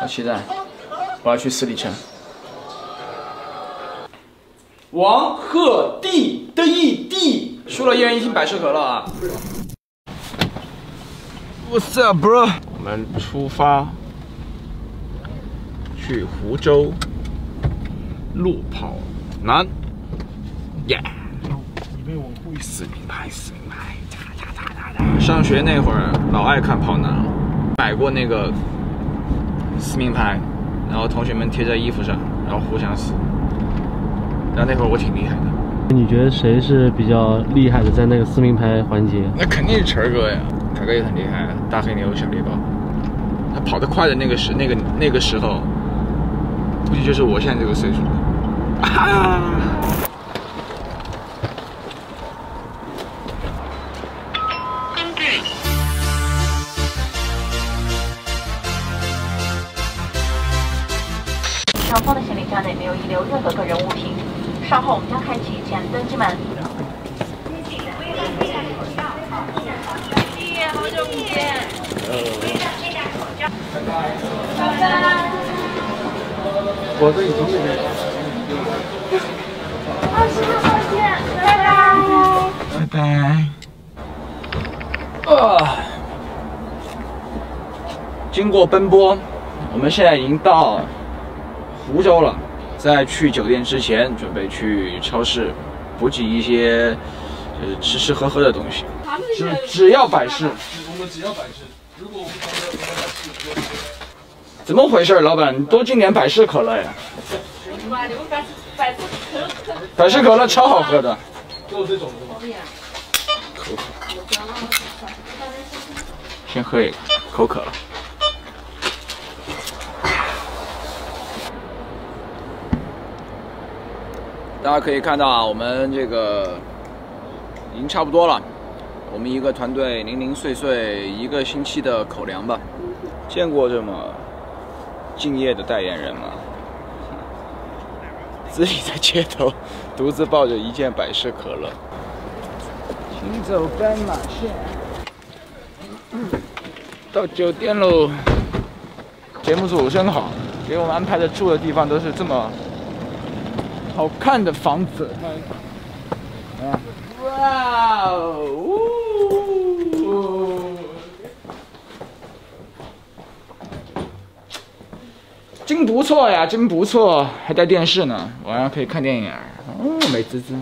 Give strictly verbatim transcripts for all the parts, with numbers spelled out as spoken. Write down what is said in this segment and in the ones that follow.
好期待！我要去十里城。王鹤棣的一地输了一人一瓶百事可乐啊 ！What's up, bro？ 我们出发去湖州路跑男，耶！你被我故意死名牌，死名牌！上学那会儿老爱看跑男，买过那个撕名牌，然后同学们贴在衣服上，然后互相撕。然后那会儿我挺厉害的。 你觉得谁是比较厉害的在那个撕名牌环节？ 那肯定是晨儿哥呀，晨儿哥也很厉害，大黑牛小猎豹。他跑得快的那个时那个那个时候，估计就是我现在这个岁数了。啊！ 上方的行李架内没有遗留任何个人物品。稍后我们将开启前登机门。谢，好久不见。拜拜。拜拜。 我这已经是。 二十号再见，拜拜。 拜拜。啊！经过奔波，我们现在已经到湖州了。在去酒店之前，准备去超市补给一些就是吃吃喝喝的东西。只只要百事， 我们只要百事。如果我们不百事， 怎么回事，老板？你多进点百事可乐呀！百事可乐超好喝的。 就这种是吗？ 口渴。先喝一个，口渴了。大家可以看到啊，我们这个已经差不多了。我们一个团队零零碎碎一个星期的口粮吧。见过这么敬业的代言人吗？自己在街头独自抱着一件百事可乐，行走斑马线，到酒店喽。节目组真好，给我们安排的住的地方都是这么好看的房子，啊，哇哦，真不错呀，真不错，还带电视呢，晚上可以看电影，哦，美滋滋。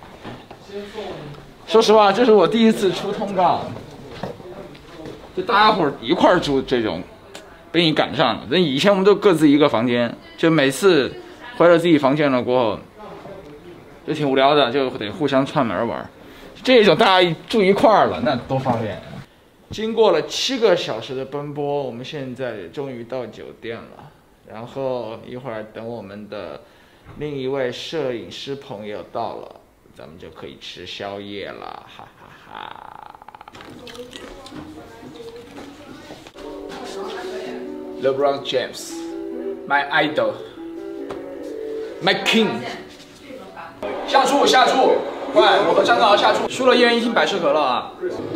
说实话，这是我第一次出通告，就大家伙儿一块儿住这种，被你赶上了。那以前我们都各自一个房间，就每次回了自己房间了过后。就挺无聊的，就得互相串门玩。这种大家住一块儿了，那多方便！经过了七个小时的奔波，我们现在终于到酒店了。然后一会儿等我们的另一位摄影师朋友到了，咱们就可以吃宵夜了，哈哈哈。LeBron James, my idol, my king. 下注下注，快！我和张高下注，输了一人一瓶百事可乐啊！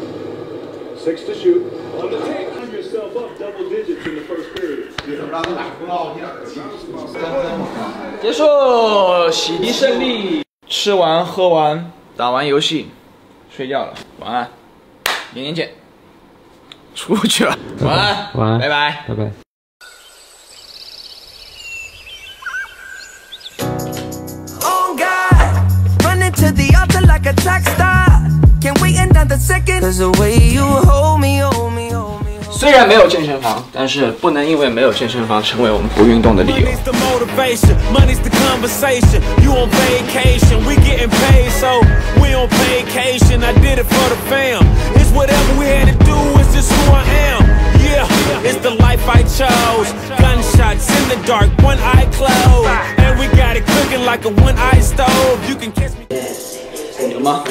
结束，洗涤胜利。吃完喝完，打完游戏，睡觉了，晚安，明天见。出去了，晚安， 晚安， 拜拜， 拜拜。 To the altar like a track star. Can't wait another second. Cause the way you hold me, hold me, hold me. 虽然没有健身房，但是不能因为没有健身房成为我们不运动的理由。 Money's the conversation. You on vacation, we getting paid, so we on vacation. I did it for the fam. It's whatever we had to do. It's just who I am. Yeah, it's the life I chose. Gunshots in the dark, one eye closed, and we got it cooking like a one-eye stove. You can kiss me. 有吗？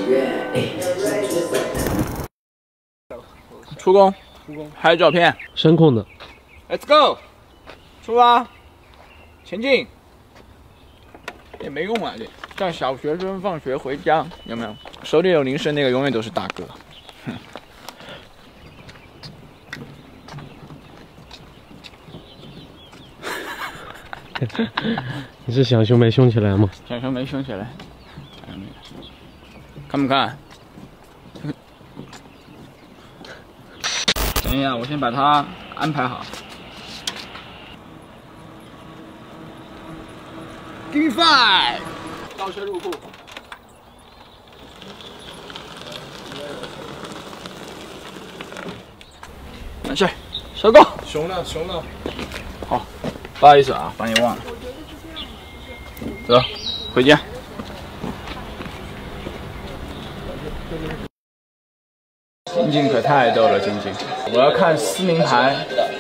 出工，出工，拍照片， 声控的。 Let's go， 出发，前进。也没用啊，这像小学生放学回家，有没有？手里有零食那个永远都是大哥。哼。 你是想凶没凶起来吗？ 想凶没凶起来。看不看？等一下，我先把它安排好。Give me five！ 倒车入库。完事，收工。 熊呢？熊呢？ 好，不好意思啊，把你忘了。走，回家。晶晶可太逗了，晶晶。我要看撕名牌。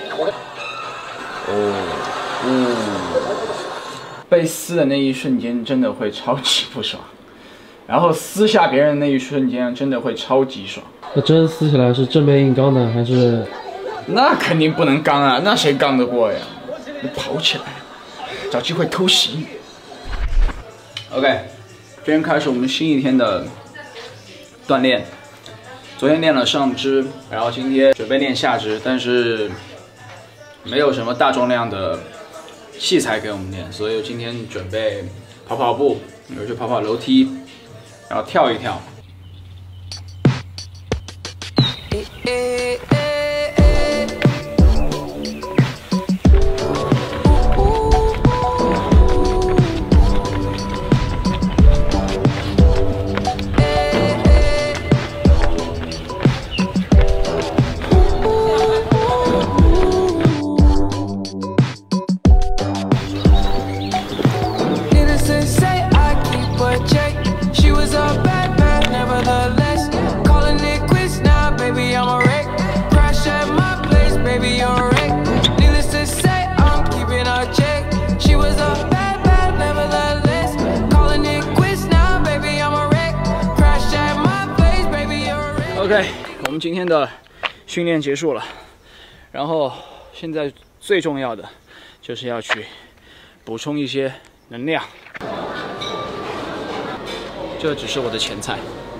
哦，哦，被撕的那一瞬间真的会超级不爽，然后撕下别人的那一瞬间真的会超级爽。 那真撕起来是正面硬刚呢，还是？ 那肯定不能刚啊，那谁刚得过呀？你跑起来，找机会偷袭。OK， 今天开始我们新一天的锻炼。昨天练了上肢，然后今天准备练下肢，但是没有什么大重量的器材给我们练，所以我今天准备跑跑步，比如去跑跑楼梯，然后跳一跳。OK， 我们今天的训练结束了，然后现在最重要的就是要去补充一些能量。这只是我的前菜。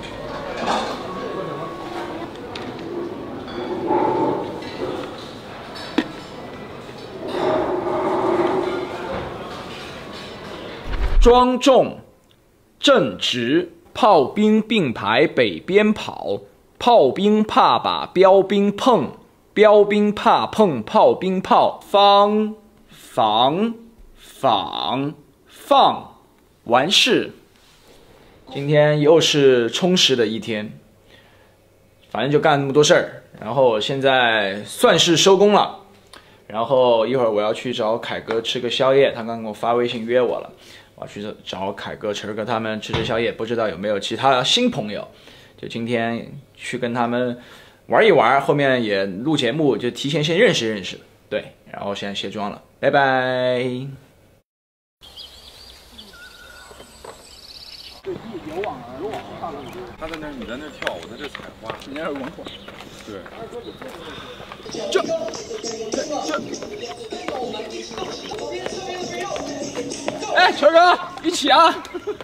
庄重、正直，炮兵并排北边跑。炮兵怕把标兵碰，标兵怕碰炮兵炮。方、防、仿、放，完事。今天又是充实的一天，反正就干那么多事儿。然后现在算是收工了，然后一会儿我要去找凯哥吃个宵夜，他刚给我发微信约我了，我要去找凯哥、晨哥他们吃吃宵夜，不知道有没有其他新朋友。就今天去跟他们玩一玩，后面也录节目，就提前先认识认识。对，然后现在卸妆了，拜拜。有往而往， 他在那儿，你在那儿跳，我在这采花， 你那是文火。 对。 这这。哎，球哥，一起啊！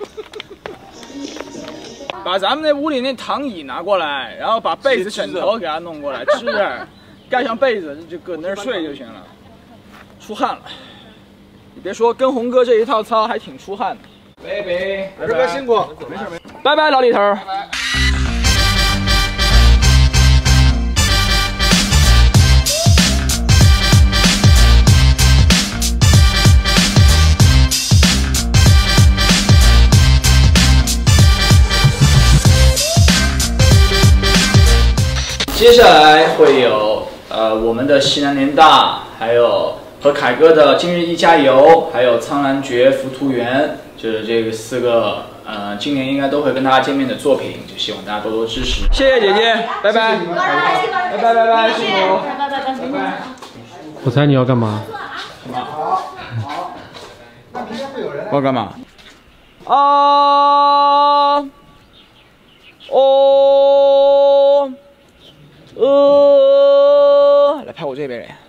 把咱们那屋里那躺椅拿过来，然后把被子、枕头给它弄过来，支着，盖上被子就搁那儿睡就行了。出汗了，你别说，跟红哥这一套操还挺出汗的。拜拜， 二哥辛苦，没事没事。 拜拜，老李头。拜拜。接下来会有呃我们的西南联大，还有和凯哥的今日一加油，还有苍兰诀、浮屠缘，就是这个四个呃今年应该都会跟大家见面的作品，就希望大家多多支持。谢谢姐姐，拜拜，拜拜拜拜，辛苦，拜拜拜拜。 我猜你要干嘛？ 干嘛？好，那明天会有人。我要干嘛？啊，哦。呃，来拍我这边人。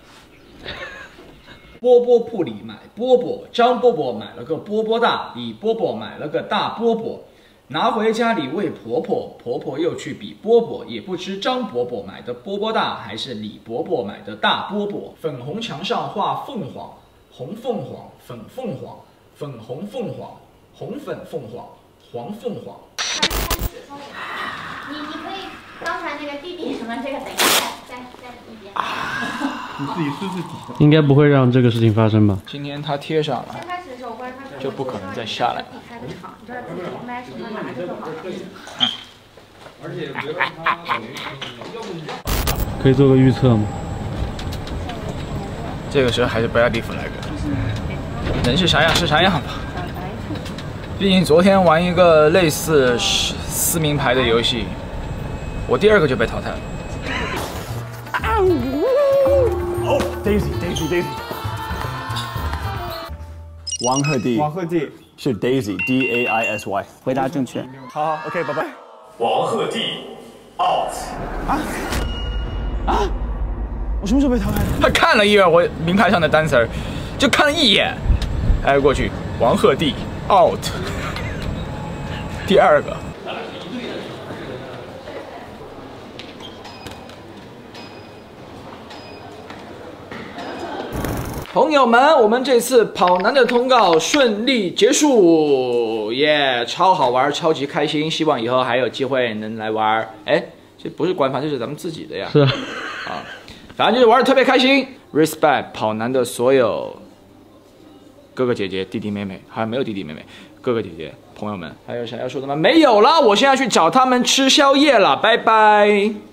饽饽铺里买饽饽，张饽饽买了个饽饽大，李饽饽买了个大饽饽，拿回家里喂婆婆，婆婆又去比饽饽，也不知张伯伯买的饽饽大还是李伯伯买的大饽饽。粉红墙上画凤凰， 红凤凰、粉凤凰、粉红凤凰、红粉凤凰、黄凤凰。 你你可以刚才那个弟弟什么这个等一下再再一遍。 你自己试试底。 应该不会让这个事情发生吧？ 今天它贴上了， 先开始的时候，我关他就不可能再下来了。 开的长，你知道自己麦手上拿着就好了。 而且别让他等于，要不你可以做个预测吗？ 这个时候还是不要立 flag，人是啥样是啥样吧。毕竟昨天玩一个类似撕名牌的游戏，我第二个就被淘汰了。 哦 ，Daisy Daisy Daisy， 王鹤棣， 王鹤棣是 Daisy D A I S Y， 回答正确。 好好 ，OK， 拜拜。 王鹤棣 out 啊啊！我什么时候被淘汰的？ 他看了一眼我名牌上的单词儿，就看了一眼，挨过去，王鹤棣 out。第二个。朋友们，我们这次跑男的通告顺利结束，耶、yeah, 超好玩，超级开心，希望以后还有机会能来玩。哎，这不是官方，这是咱们自己的呀。 是啊， 啊，反正就是玩的特别开心。Respect 跑男的所有哥哥姐姐、弟弟妹妹，还有没有弟弟妹妹、哥哥姐姐、朋友们，还有啥要说的吗？没有了，我现在去找他们吃宵夜了，拜拜。